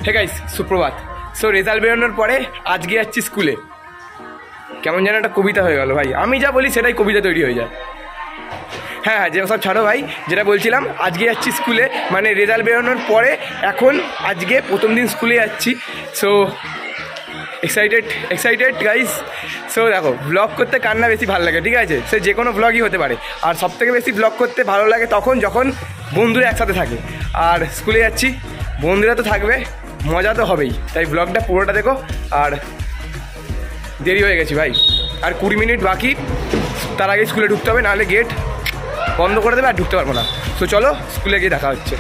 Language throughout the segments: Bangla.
হে গাইস, সুপ্রভাত। সো রেজাল্ট বেরোনোর পরে আজকে যাচ্ছি স্কুলে। কেমন যেন একটা কবিতা হয়ে গেল ভাই, আমি যা বলি সেটাই কবিতা তৈরি হয়ে যায়। হ্যাঁ যে সব ছাড়ো ভাই, যেটা বলছিলাম আজকে যাচ্ছি স্কুলে, মানে রেজাল্ট বেরোনোর পরে এখন আজকে প্রথম দিন স্কুলে যাচ্ছি। So excited guys. সো দেখো, ব্লগ করতে কার না বেশি ভালো লাগে, ঠিক আছে? সে যে কোনো ব্লগই হতে পারে, আর সবথেকে বেশি ব্লগ করতে ভালো লাগে তখন যখন বন্ধুরা একসাথে থাকে। আর স্কুলে যাচ্ছি, বন্ধুরা তো থাকবে, মজা তো হবেই, তাই ব্লগটা পুরোটা দেখো। আর দেরি হয়ে গেছি ভাই, আর 20 মিনিট বাকি, তার আগে স্কুলে ঢুকতে হবে, নাহলে গেট বন্ধ করে দেবে আর ঢুকতে পারবো না। তো চলো স্কুলে গিয়ে দেখা হচ্ছে।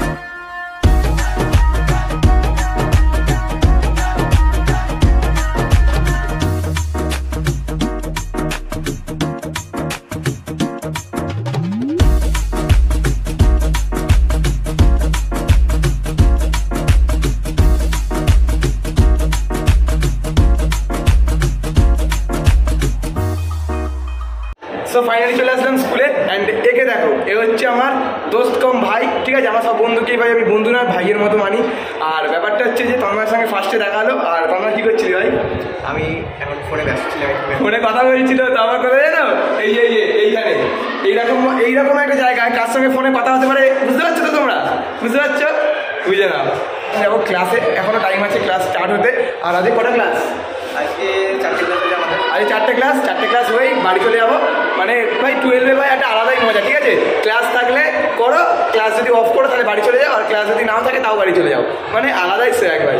সো ফাইনালি চলে আসলাম স্কুলে। অ্যান্ড একে দেখো, এ হচ্ছে আমার দোস্ত কম ভাই, ঠিক আছে? আমার সব বন্ধুকেই ভাই আমি বন্ধু না ভাইয়ের মতো মানি। আর ব্যাপারটা হচ্ছে যে তন্ময়ের সঙ্গে ফার্স্টে দেখা হলো। আর তন্ময় কী করছিলি ভাই? আমি এখন ফোনে ব্যস্ত ছিলাম, ফোনে কথা বলছিল। তো আমার কথা জানো, এইখানে এইরকম একটা জায়গায় কার সঙ্গে ফোনে কথা হতে পারে, বুঝতে পারছো তো? তোমরা বুঝতে পারছো? বুঝে নাও। দেখো ক্লাসে এখনও টাইম আছে ক্লাস স্টার্ট হতে। আর আজকে কটা ক্লাস? আজকে 4টে ক্লাস আছে আমাদের। আজকে 4টে ক্লাস হয়েই বাড়ি চলে যাবো। মানে ভাই 12-এ ভাই একটা আলাদাই মজা, ঠিক আছে? ক্লাস থাকলে করো, ক্লাস যদি অফ করো তাহলে বাড়ি চলে যাও, আর ক্লাস যদি নাও থাকে তাও বাড়ি চলে যাও, মানে আলাদাই এক ভাই।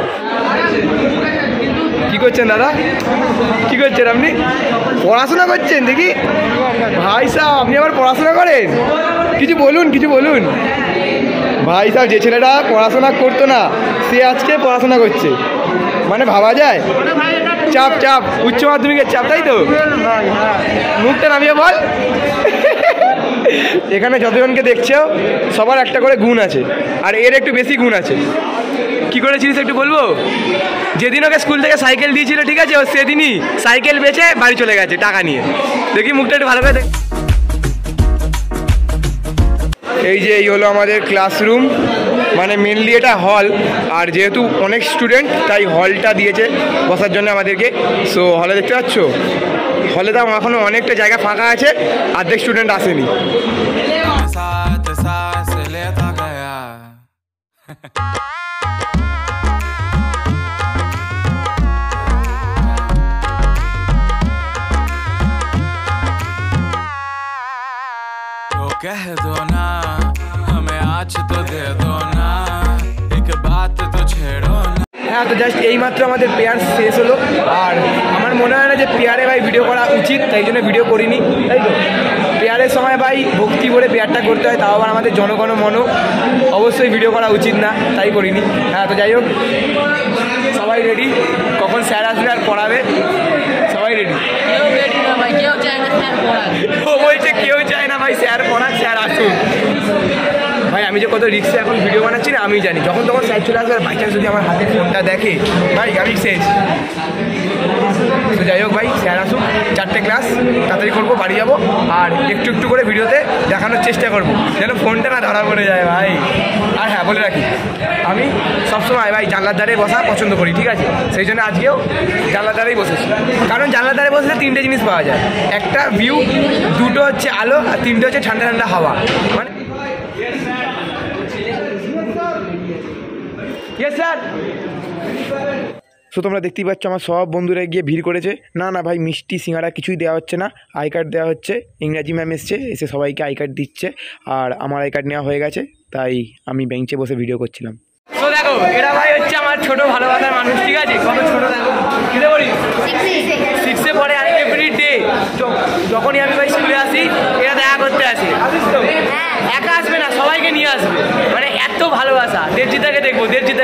কি করছেন দাদা? কি করছেন আপনি? পড়াশোনা করছেন দেখি ভাই সাহেব, আপনি আবার পড়াশোনা করেন? কিছু বলুন ভাই সাহেব। যে ছেলেটা পড়াশোনা করতো না সে আজকে পড়াশোনা করছে, মানে ভাবা যায়? চাপ উচ্চ মাধ্যমিকের চাপ, তাই তো? মুখটা নামিয়ে বল। এখানে যতজনকে দেখছো সবার একটা করে গুণ আছে, আর এর একটু বেশি গুণ আছে। কি করেছিলিস একটু বলবো? যেদিন ওকে স্কুল থেকে সাইকেল দিয়েছিল, ঠিক আছে, ও সেদিনই সাইকেল বেচে বাড়ি চলে গেছে টাকা নিয়ে। দেখি মুখটা একটু ভালো করে দেখ। এই হলো আমাদের ক্লাসরুম, মানে মেনলি এটা হল। আর যেহেতু অনেক স্টুডেন্ট তাই হলটা দিয়েছে বসার জন্য আমাদেরকে। সো হলে দেখতে পাচ্ছ, হলে তো এখনও অনেকটা জায়গা ফাঁকা আছে, অর্ধেক স্টুডেন্ট আসেনি। कह दो ना हमें आज तो दे दो ना एक बात तो छेड़ो ना। হ্যাঁ, তো জাস্ট এইমাত্র আমাদের পেয়ার শেষ হলো। আর আমার মনে হয় না যে পেয়ারে ভাই ভিডিও করা উচিত, তাই জন্য ভিডিও করিনি, তাই তো? পেয়ারের সময় ভাই ভক্তি করে পেয়ারটা করতে হয়, তাও আবার আমাদের জনগণ মনও, অবশ্যই ভিডিও করা উচিত না, তাই করিনি। হ্যাঁ, তো যাই হোক, সবাই রেডি, কখন স্যার আসবে আর পড়াবে, সবাই রেডি। ও বলছে কেউ চায় না ভাই স্যার পড়াক, স্যার আসুন। ভাই আমি যে কত রিক্সে এখন ভিডিও বানাচ্ছি না আমি জানি, যখন তখন স্যার চলে আসবে, আর বাই চান্স যদি আমার হাতে ফোনটা দেখে ভাই আমি শেষ। তো যাই হোক ভাই, স্যার আসুক, 4টে ক্লাস তাড়াতাড়ি করবো, বাড়ি যাবো। আর একটু করে ভিডিওতে দেখানোর চেষ্টা করবো যেন ফোনটা না ধরা পড়ে যায় ভাই। আর হ্যাঁ, বলে রাখি, আমি সবসময় ভাই জানলার ধারে বসা পছন্দ করি, ঠিক আছে? সেই জন্য আজকেও জানলার ধারেই বসেছি, কারণ জানলার ধারে বসলে 3টে জিনিস পাওয়া যায়। একটা ভিউ, 2টো হচ্ছে আলো, আর 3টে হচ্ছে ঠান্ডা ঠান্ডা হাওয়া। মানে স্যার। সো তোমরা দেখতেই পাচ্ছ আমার সব বন্ধুরা গিয়ে ভিড় করেছে। না ভাই, মিষ্টি সিঙ্গারা কিছুই দেওয়া হচ্ছে না, আই কার্ড দেওয়া হচ্ছে। ইংরাজি ম্যাম এসে সবাইকে আই কার্ড দিচ্ছে, আর আমার আই কার্ড নেওয়া হয়ে গেছে, তাই আমি বেঞ্চে বসে ভিডিও করছিলাম। তো দেখো, এরা ভাই হচ্ছে আমার ছোট ভালোবাসার মানুষ, ঠিক আছে? কত ছোট দেখো, কিনে পড়ি 6-এ পড়ে। আর এভরি ডে যখনই আমি ভাই স্কুলে আসি, এরা দেখা করতে আসে। আসিস তো? একা আসবে না, সবাইকে নিয়ে আসবে, মানে এত ভালোবাসা। দেবজিতাকে দেখবো।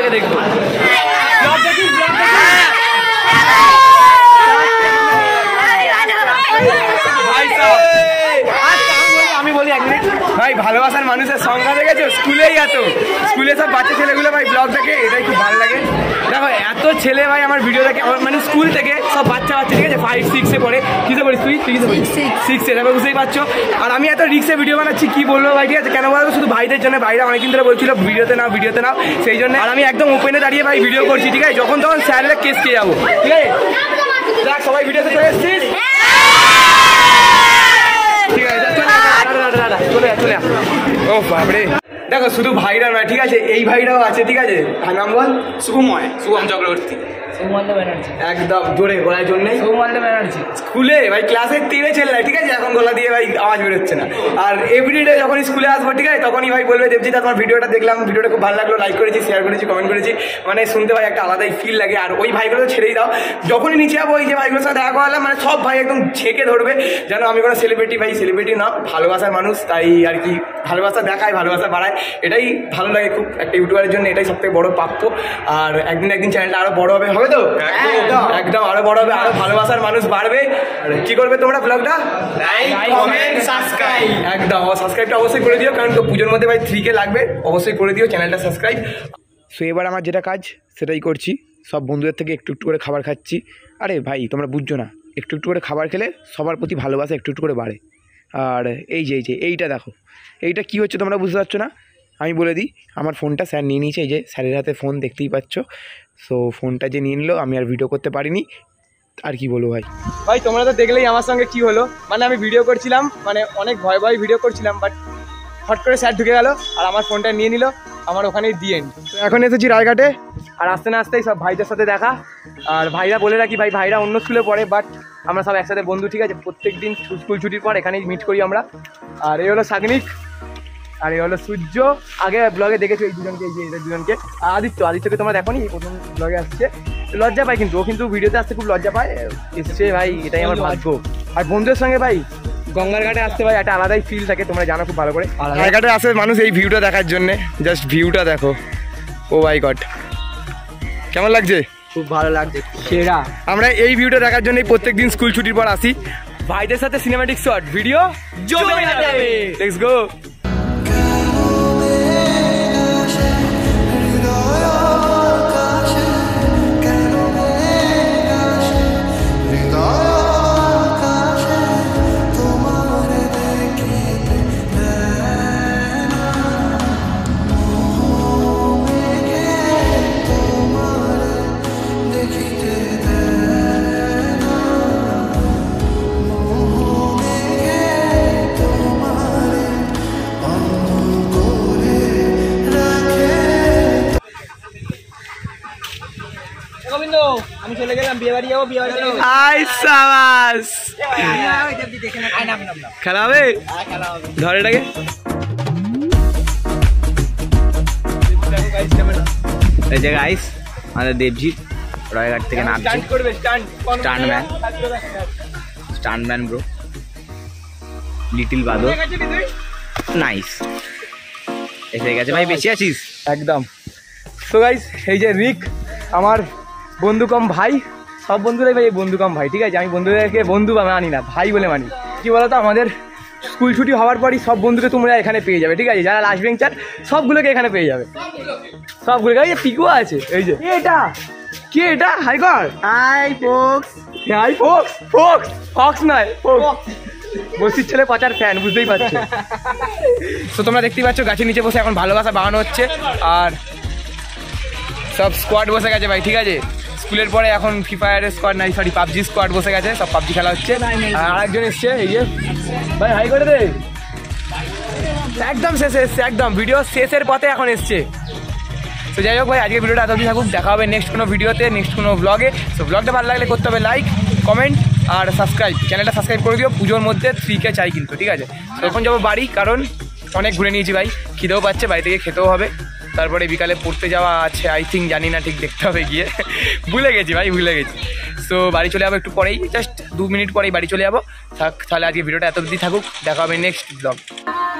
আমি বলি 1 মিনিট ভাই, ভালোবাসার মানুষের সংখ্যা দেখেছো? স্কুলেই এত, স্কুলে সব বাচ্চা ছেলেগুলো ভাই ব্লগ দেখে, এটাই খুব ভালো লাগে। দেখো এত ছেলে ভাই আমার ভিডিও দেখে, মানে স্কুল থেকে সব বাচ্চা ঠিক আছে 5, 6-এ পড়ে। কিসে পড়িস তুই? কিসে পড়িস? 6-এ। তারপর বুঝতেই পারছো। আর আমি এত রিক্সে ভিডিও বানাচ্ছি কি বলবো ভাই, ঠিক আছে? কেন বলবো? শুধু ভাইদের জন্য। ভাইরা অনেকদিন ধরে বলছিল ভিডিওতে নাও ভিডিওতে নাও, সেই জন্য। আর আমি একদম ওপেনে দাঁড়িয়ে ভাই ভিডিও করছি, ঠিক আছে? যখন তখন স্যারের কেস খেয়ে যাবো, ঠিক আছে? দেখ সবাই ভিডিওতে চলে এসছিস, ঠিক আছে? চলে ও বাবরে। দেখো শুধু ভাইরা নয়, ঠিক আছে? এই ভাইরাও আছে, ঠিক আছে? নাম বল। শুভম চক্রবর্তী। একদম জোরে গলায় জোর নেই। স্কুলে ভাই ক্লাসে 10-এ ছেলে, ঠিক আছে? এখন গলা দিয়ে ভাই আওয়াজ বেরোচ্ছে না। আর এভরিডে যখন স্কুলে আসবো, ঠিক আছে, তখনই ভাই বলবে দেবজিৎ তোমার ভিডিওটা দেখলাম, ভিডিওটা খুব ভালো লাগলো, লাইক করেছি, শেয়ার করেছি, কমেন্ট করেছি। মানে শুনতে ভাই একটা আলাদাই ফিল লাগে। আর ওই ভাইগুলো ছেড়েই দাও, যখনই নিচে যাবো ওই যে ভাইগুলোর সাথে দেখা করলাম, মানে সব ভাই একদম ছেঁকে ধরবে যেন আমি কোনো সেলিব্রিটি। ভাই সেলিব্রিটি না, ভালোবাসার মানুষ, তাই আর কি ভালোবাসা দেখায়, ভালোবাসা বাড়ায়, এটাই ভালো লাগে খুব একটা ইউটিউবারের জন্য। এটাই সবথেকে বড় প্রাপ্য। আর একদিন চ্যানেলটা আরো বড় হবে তো একদম আরো বড় হবে, আরো ভালোবাসার মানুষ বাড়বে। কি করবে তোমরা? ব্লগটা লাইক, কমেন্ট, সাবস্ক্রাইব। একদম সাবস্ক্রাইবটা অবশ্যই করে দিও, কারণ তো পুজোর মধ্যে ভাই 3K লাগবে। অবশ্যই করে দিও চ্যানেলটা সাবস্ক্রাইব। সো এবার আমার যেটা কাজ সেটাই করছি। সব বন্ধুদের থেকে একটু একটু করে খাবার খাচ্ছি। আরে ভাই তোমরা বুঝছো না, একটু একটু করে খাবার খেলে সবার প্রতি ভালোবাসা একটু একটু করে বাড়ে। আর এই যে এইটা দেখো, এইটা কি হচ্ছে তোমরা বুঝতে পারছো না? আমি বলে দিই, আমার ফোনটা স্যার নিয়ে নিয়েছে। এই যে স্যারের হাতে ফোন দেখতেই পাচ্ছ। সো ফোনটা যে নিয়ে নিল, আমি আর ভিডিও করতে পারিনি। আর কি বলবো ভাই। ভাই তোমরা তো দেখলেই আমার সঙ্গে কি হলো। মানে আমি ভিডিও করছিলাম, মানে অনেক ভয় ভিডিও করছিলাম, বাট হট করে স্যার ঢুকে গেল আর আমার ফোনটা নিয়ে নিল, আমার ওখানেই দিয়ে। তো এখন এসেছি রায়ঘাটে। আর আসতে না আসতেই সব ভাইদের সাথে দেখা। আর ভাইরা বলে রাখি ভাই, ভাইরা অন্য স্কুলে পড়ে, বাট আমরা সব একসাথে বন্ধু, ঠিক আছে? প্রত্যেক দিন স্কুল ছুটির পর এখানেই মিট করি আমরা। আর এই হলো সাগনিক, আর এই হলো সূর্য। আগে ব্লগে দেখেছো এই দুজনকে, এই যে এদের দুজনকে। আর আদিত্যকে তোমরা দেখো নি, এই প্রথম ব্লগে আসছে। লজ্জা পায় কিন্তু ও, কিন্তু ভিডিওতে আসতে খুব লজ্জা পায়। এসছে ভাই, এটাই আমার ভাগ্য। আর বন্ধুদের সঙ্গে ভাই গঙ্গার ঘাটে আসতে ভাই একটা আলাদাই ফিল থাকে, তোমরা জানো খুব ভালো করে। গঙ্গার ঘাটে আসে মানুষ এই ভিউটা দেখার জন্যে। জাস্ট ভিউটা দেখো, ও মাই গড, কেমন লাগছে? খুব ভালো লাগছে, সেরা। আমরা এই ভিউটা দেখার জন্যই প্রত্যেক দিন স্কুল ছুটির পর আসি। ভাইদের সাথে সিনেম্যাটিক শট ভিডিও জমে যাবে। Let's go. আমি চলে গেলাম, বিয়ে বাড়ি যাবো, বিয়ে বাড়ি যাবো। খেলা হবে, ধর এটাকে। এই যে গাইস, আমাদের দেবজিৎ রায়ঘাট থেকে নামছে। স্টান্টম্যান ব্রো, লিটিল বাদর, নাইস। এসে গেছে ভাই, বেশি আছিস একদম। তো গাইস, এই যে রিক আমার বন্ধু কম ভাই, সব বন্ধুরাই ভাই বন্ধু কম ভাই, ঠিক আছে? আমি বন্ধুদেরকে বন্ধু মানি না, ভাই বলে মানি। কি বলতো, আমাদের স্কুল ছুটি হওয়ার পরই সব বন্ধুকে তোমরা এখানে পেয়ে যাবে, ঠিক আছে? যারা লাস্ট বেঞ্চার সবগুলোকে এখানে পেয়ে যাবে, সবগুলোকে। এই যে পিকু আছে, এই যে এটা কি, এটা হাই কর, hi folks, hi folks, folks fox নয়, ফোক্স। বসির ছেলে পচার ফ্যান, বুঝতেই পারছো। তো তোমরা দেখতেই পাচ্ছ গাছের নিচে বসে এখন ভালোবাসা বাড়ানো হচ্ছে। আর সব স্কোয়াড বসে গেছে ভাই, ঠিক আছে? স্কুলের পরে এখন ফ্রি ফায়ারের স্কোয়াড নাই, সরি পাবজি স্কোয়াড বসে গেছে, সব পাবজি খেলা হচ্ছে। আর আরেকজন এসছে, এই যে ভাই হাই করে দে। একদম শেষে এসছে, একদম ভিডিও শেষের পথে এখন এসছে। তো যাই হোক ভাই, আজকে ভিডিওটা এতদিন থাকুক, দেখা হবে নেক্সট কোনো ভিডিওতে, নেক্সট কোনো ব্লগে। তো ব্লগটা ভালো লাগলে করতে হবে লাইক, কমেন্ট আর সাবস্ক্রাইব। চ্যানেলটা সাবস্ক্রাইব করে দিও। পুজোর মধ্যে 3K চাই কিন্তু, ঠিক আছে? তো এখন যাবো বাড়ি, কারণ অনেক ঘুরে নিয়েছি ভাই, খিদেও পাচ্ছে, বাড়ি থেকে খেতেও হবে। তারপরে বিকালে পড়তে যাওয়া আছে, আই থিঙ্ক, জানি না, ঠিক দেখতে হবে গিয়ে। ভুলে গেছি ভাই, ভুলে গেছি। সো বাড়ি চলে যাবো একটু পরেই, জাস্ট 2 মিনিট পরেই বাড়ি চলে যাবো। থাক তাহলে আজকে ভিডিওটা এত অবধি থাকুক, দেখা হবে নেক্সট ব্লগ।